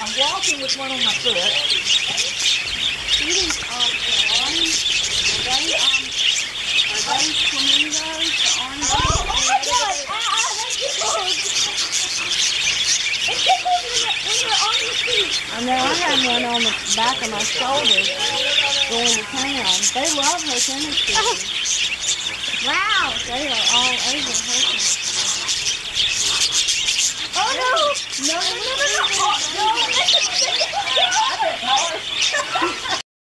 I'm walking with one on my foot. These orange, are they flamingos? The orange Oh my God! It tickles when you're on your feet. I know, I had one on the back of my shoulder going to town. They love her tennis shoes.